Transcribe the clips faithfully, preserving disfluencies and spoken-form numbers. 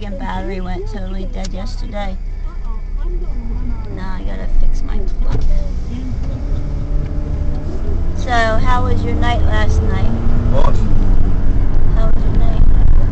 friggin' battery went totally dead yesterday. Now I gotta fix my clock. So, how was your night last night? What? How was your night?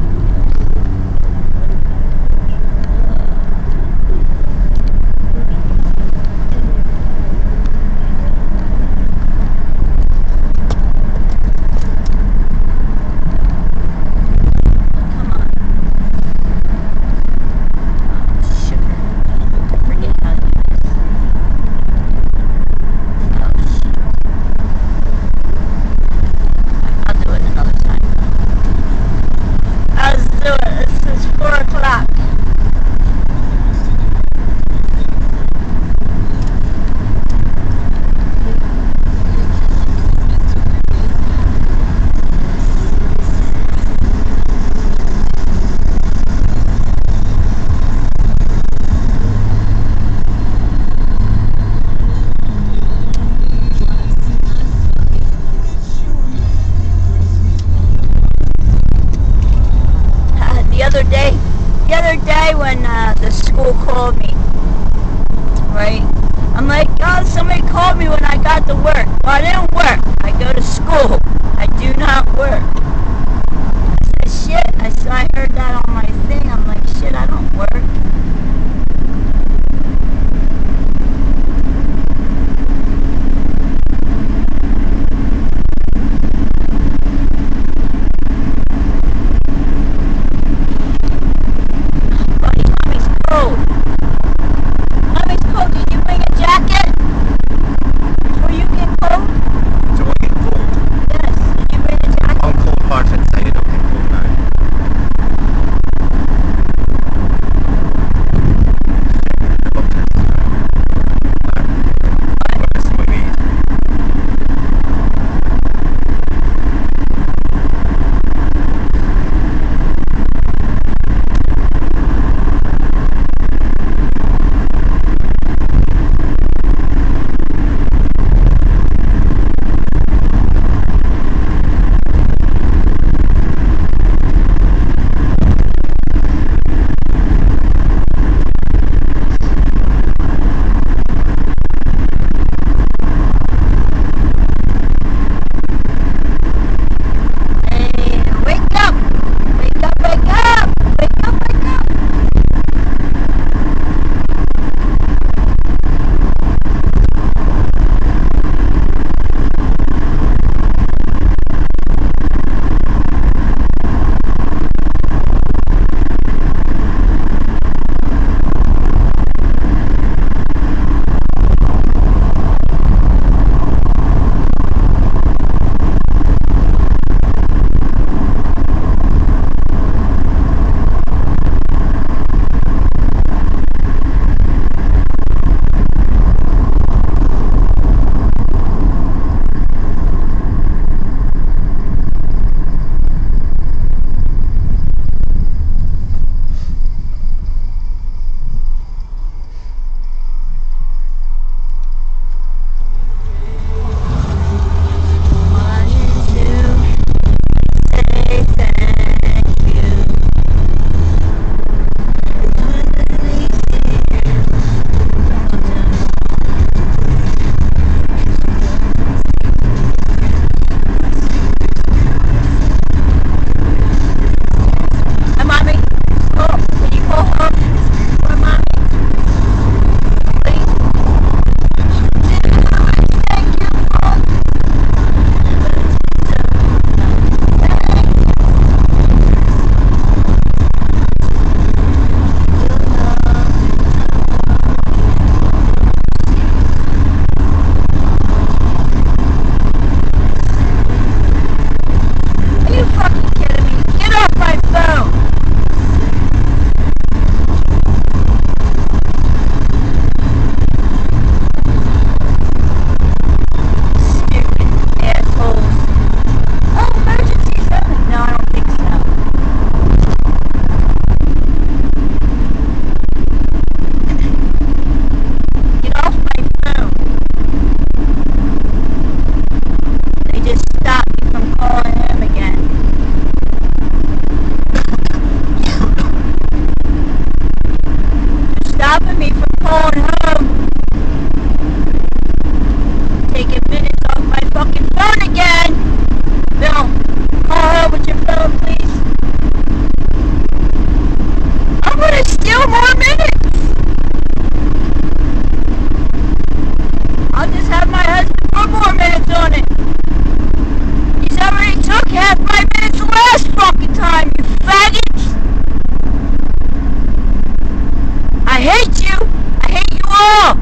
The other day when uh, the school called me, right? I'm like, oh, somebody called me when I got to work. Well, I didn't work. I go to school. I do not work. I said, shit. I said, I heard that on my thing. I'm like, shit, I don't work. Do I get cold? calling home. Taking minutes off my fucking phone again. Bill, call her with your phone, please. I'm gonna steal more minutes. I'll just have my husband put more minutes on it. He's already took half my minutes the last fucking time, you faggots. I hate you. I hate you all.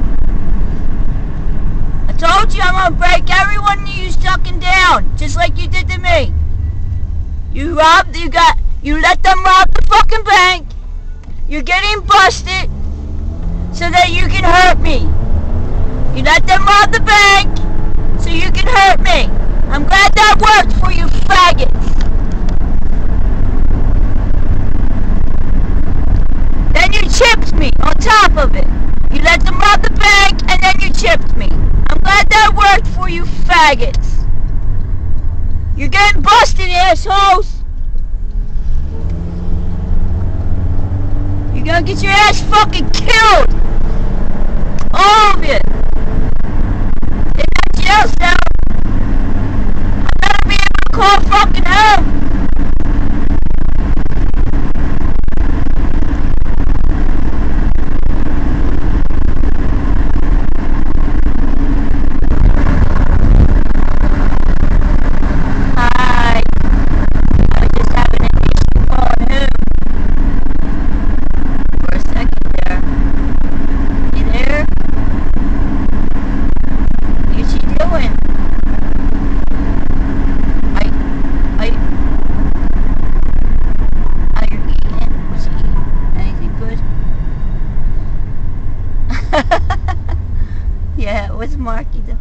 I told you I'm gonna break every one of you sucking down, just like you did to me. You robbed, you got, you let them rob the fucking bank. You're getting busted so that you can hurt me. You let them rob the bank so you can hurt me. I'm glad that worked for you faggots. Then you chipped me on top of it. You let them rob the bank and then you chipped me. I'm glad that worked for you faggots. You're getting busted, assholes. You're gonna get your ass fucking killed. All of it. In that jail cell. I better be able to call fucking home. Hi. I was just having an issue calling home. For a second there. You there? What's she doing? I, I, are you eating? What's she eating? Anything good? Yeah, what's Marky though?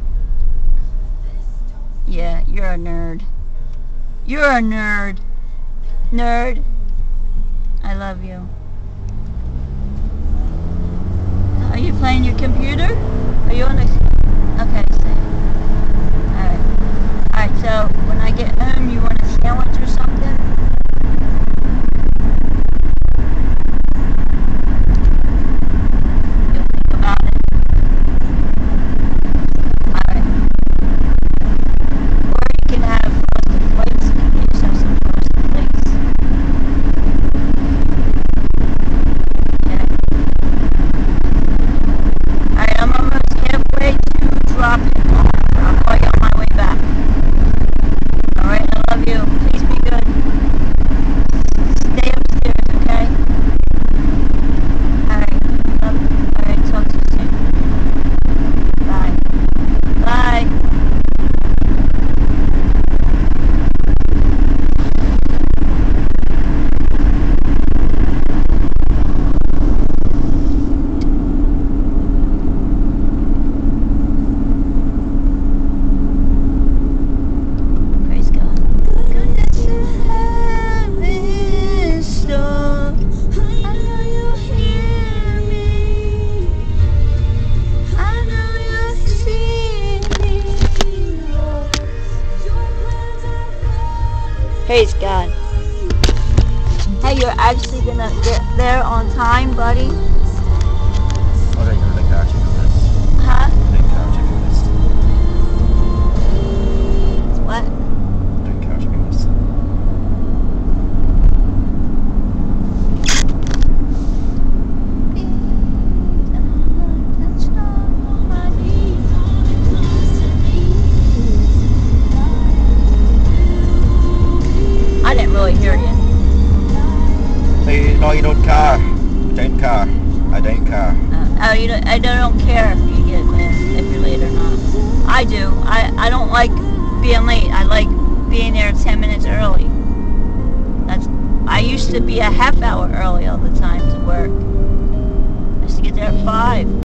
Yeah, you're a nerd. You're a nerd. Nerd. I love you. Are you playing your computer? Are you on the... Okay, same. Alright. Alright, so when I get home, you want a sandwich or something? You'll think about it. Alright. Or you can have frosted flakes. You can just have some frosted flakes. Yeah. Alright, I'm almost halfway to dropping. I'll call you on my way back. Alright, I love you. Please be good. Stay upstairs, okay? Alright, love you. Alright, talk to you soon. Bye. Bye. Praise God. Goodness in heaven store. I know you hear me. I know you see me. Praise God. Hey, you're actually gonna get there on time, buddy? Oh, they go to the couch and this. Huh? The couch and this. What? The couch and this. I didn't really hear you. Hey, no, you don't care. I don't care. I don't care. Uh, oh, you don't, I don't care if you get in, if you're late or not. I do. I, I don't like being late. I like being there ten minutes early. That's. I used to be a half hour early all the time to work. I used to get there at five.